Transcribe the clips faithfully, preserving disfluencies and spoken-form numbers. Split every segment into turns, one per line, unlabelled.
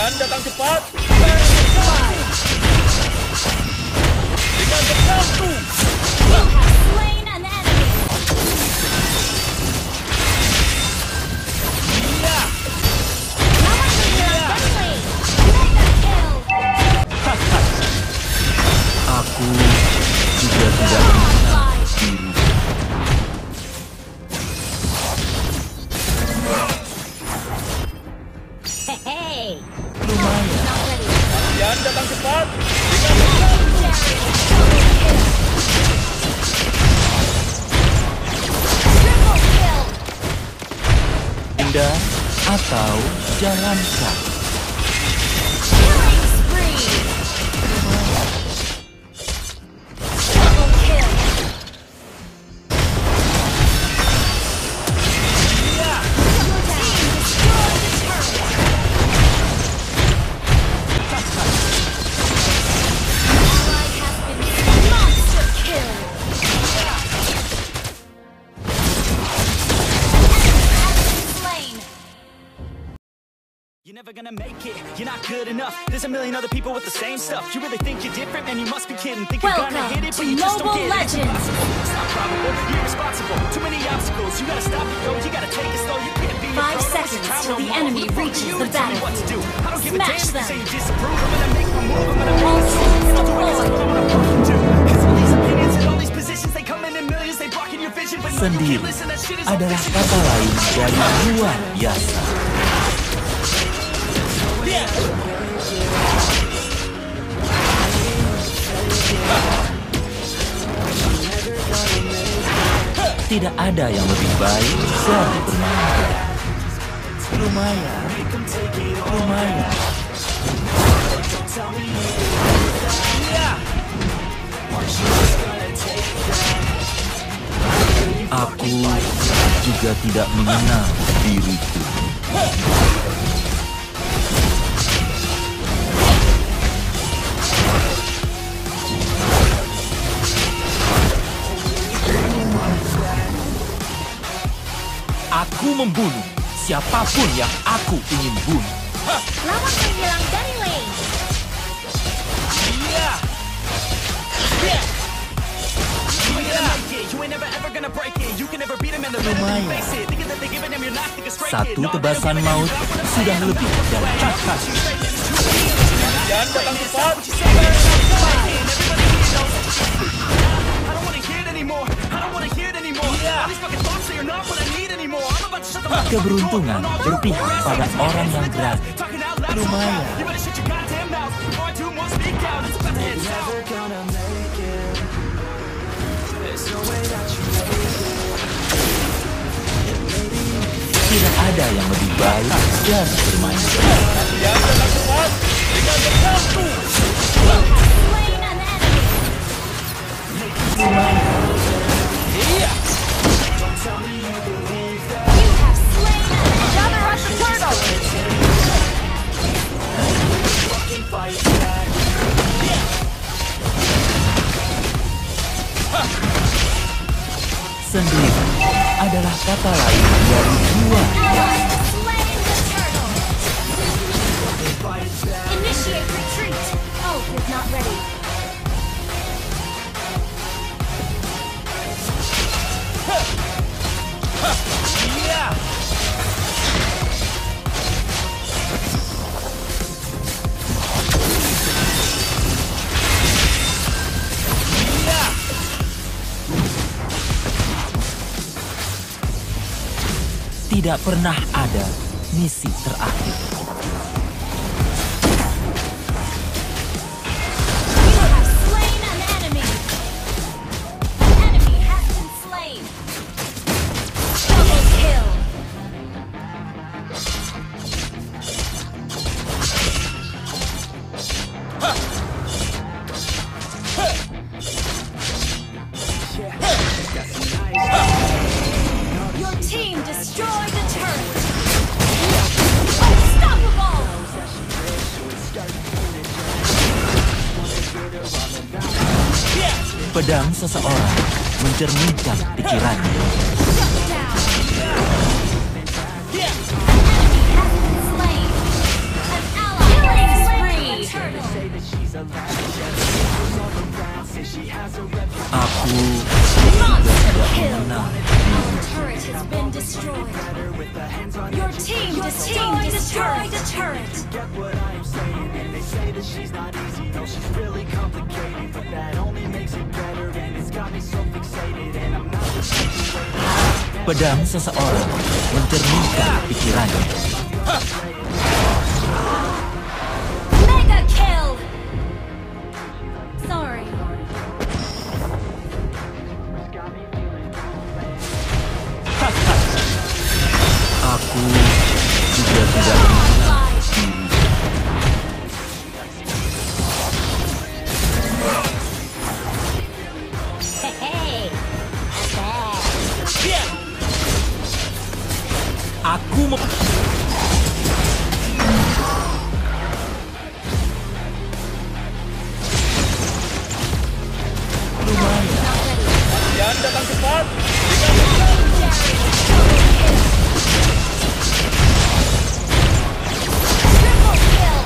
Kalian datang cepat. Dengan bersatu.
Slain an enemy.
Iya.
Lawan menghilang Bentley. Mega kill.
Aku juga tidak mengenal diri.
Hey.
Lumayan.
Not ready.
Kalian datang cepat. Dengan bersatu.
Triple kill.
Pindah atau jalankan.
Killing spree. Double kill.
Iya.
Double team destroy the turret. Ally has been monster kill. Has been slain.
You're never gonna make it, you're not good enough. There's a million other people with the same stuff. You really think you're different, man, you must be kidding. Think you're gonna
Welcome
hit it,
to
but you just don't
Mobile
get it. It's
Legends.
impossible, it's not probable, you're irresponsible. Too many obstacles, you gotta stop it, yo. You gotta take it slow, you can't be a
Five
pro, don't waste your
seconds
time
till
no
the
more.
enemy
Who the fuck
reaches
are you
the
to tell me what to do? I don't give a
Smash
damn if you
them.
say you disapprove. I'm gonna make my move, I'm gonna make it
Ultimate
soon. And I'll do it 'cause I know
deployed.
what I'm fucking do. 'Cause all these opinions and all these positions, they come in in millions, they blocking your vision. But no, you
Sendiri
can't listen, that shit is all
adalah
fiction.
kata lain dari luar biasa. Tidak ada yang lebih baik dari bermain. Lumayan, lumayan. Aku juga tidak mengenal diriku. Aku membunuh siapapun yang aku ingin bunuh.
Lawan menghilang dari lane.
Iya. Iya.
You ain't gonna make it, you ain't never ever gonna break it. You can never beat them and they're better than you face it. Thinking that they giving them your knife, think it's straight
Satu
it. No,
tebasan
they don't
maut
give a damn,
sudah lebih dari cukup.
Kalian datang cepat.
I don't wanna hear it anymore. I don't wanna hear it anymore. All these fucking thoughts, they are not what I need anymore. I'm about to shut the fuck up.
Keberuntungan berpihak pada orang yang berani.
Talking out loud,
Lumayan.
You better shut your goddamn mouth before I do more speak out. It's about to hit south.
Tidak ada yang lebih baik dari bermain.
Kalian datang cepat. Dengan bersatu.
Slain an enemy.
Iya.
You have slain an enemy. Gather up the turtle.
Sendiri adalah kata lain dari jiwa.
Ally has slain the turtle. Initiate retreat. Ult is not ready.
Iya. Iya.
Tidak pernah ada misi terakhir.
You have slain an enemy. An enemy has been slain. Double kill. Your team destroyed the turret. Unstoppable.
Pedang seseorang mencerminkan pikirannya.
Shut down. An enemy has been slain. An ally destroyed. Your team destroyed a turret. A turret.
Get what I am saying, and they say that she's not easy. No, she's really complicated, but that only makes it better, and it's got me so fixated, and I'm not just
Pedang seseorang mencerminkan pikirannya.
Mega kill. Sorry.
Aku juga tidak mengenal diri. Aku mem...
Kalian datang cepat.
Triple kill.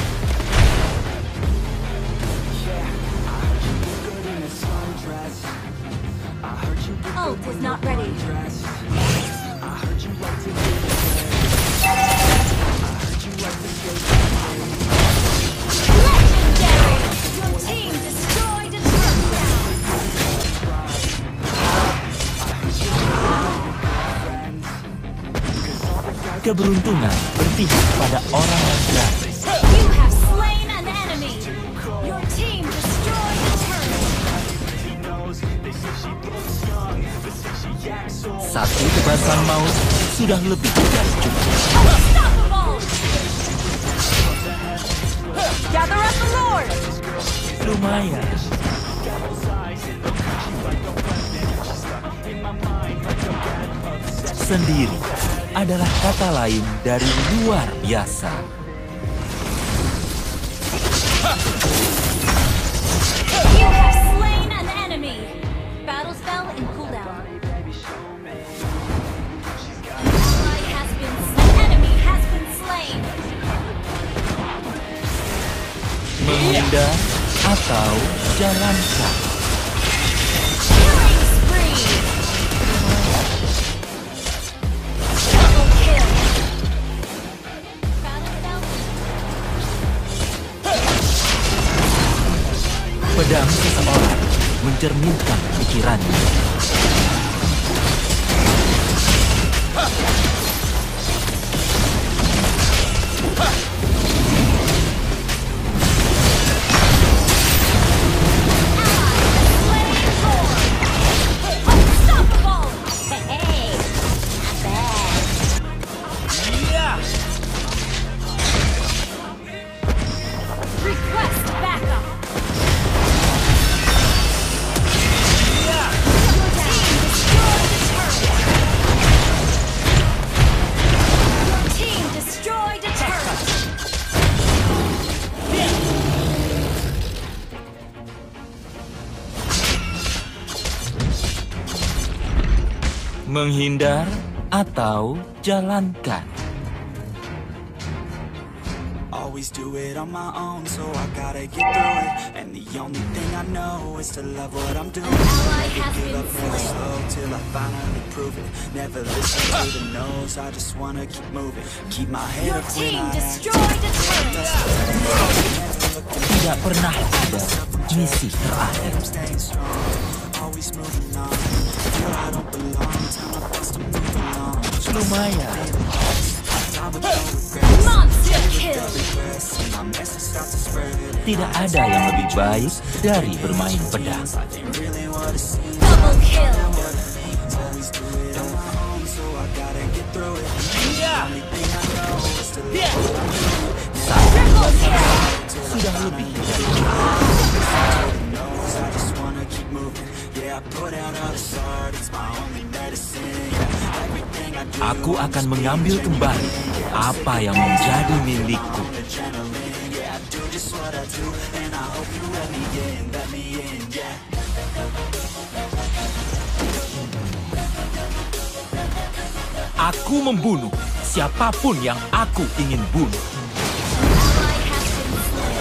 Ult is not ready. Legendary. Your team destroyed a turret.
Keberuntungan berpihak pada orang yang berani.
You have slain an enemy. Your team destroyed a turret.
Satu tebasan maut sudah lebih dari cukup.
Unstoppable. Gather up the Lord.
Lumayan. Sendiri adalah kata lain dari luar biasa.
You have slain an enemy. Battle spell in cooldown. An ally has been slain. An enemy has been slain.
Menghindar atau jalankan.
Killing spree. Double kill. Battle spell.
Pedang seseorang mencerminkan pikirannya.
Unstoppable. Hey, not bad. Request backup. Your team destroyed a turret. Your team destroyed a turret.
Menghindar atau jalankan.
always do it on my own, so I gotta get through it. And the only thing I know is to love what I'm doing.
ally
Never
has
give
been
up, never
slain.
slow till I finally prove it. Never listen to the no's, I just wanna keep moving. Keep my head
Your
up when
team
I act.
destroyed a turret.
Tidak pernah ada misi terakhir.
I'm staying strong, always moving on. Feel I don't belong, tell my best to move along.
Lumayan.
Time with no regrets.
Monster kill.
Regrets, and my message starts to spread.
Tidak ada yang lebih baik dari bermain pedang.
I ain't really what it seems.
Double kill.
Always do it on my own, so I gotta get through it. The only thing I know is to live what I'm doing.
Triple kill.
Sudah lebih dari
Knows I just wanna keep moving. Yeah, I put out all this art, it's my only medicine. Yeah, everything I do.
Aku akan mengambil kembali apa yang menjadi milikku.
Adrenaline, yeah, I do just what I do, and I hope you let me in, let me in, yeah.
Aku membunuh siapapun yang aku ingin bunuh.
Ally has been slain.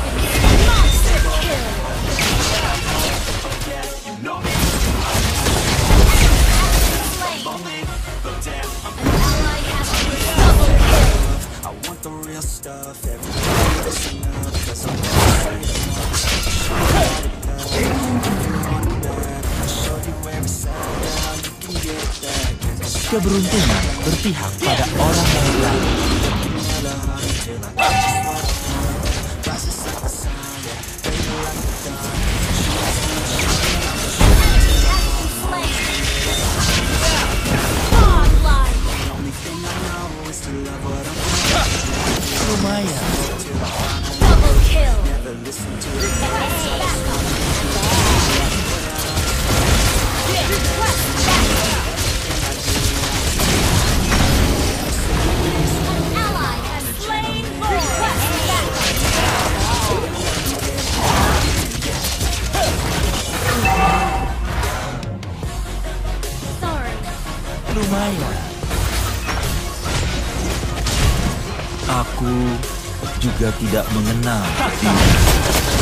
Monster kill.
stuff. Everybody listen up, 'cause I'm gonna say the I'll show you where it's at, how you can get it back.
Keberuntungan berpihak pada orang yang berani. Lumayan.
Double kill. An ally has slain Sorry.
Lumayan. Aku juga tidak mengenal dia.